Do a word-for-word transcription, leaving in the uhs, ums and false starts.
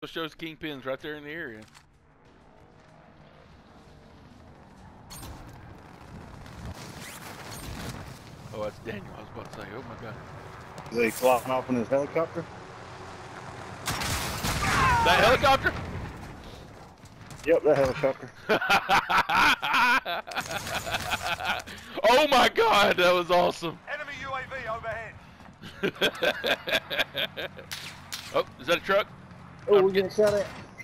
shows kingpins right there in the area. Oh, that's Daniel. I was about to say, oh my god. Is he flopping off in his helicopter? That helicopter? Yep, that helicopter. Oh my god, that was awesome. Enemy U A V overhead. Oh, is that a truck? Oh, I'm we're getting shot at.